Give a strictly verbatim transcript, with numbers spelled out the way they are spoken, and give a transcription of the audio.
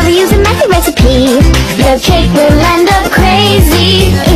We're using my recipe. The cake will end up crazy.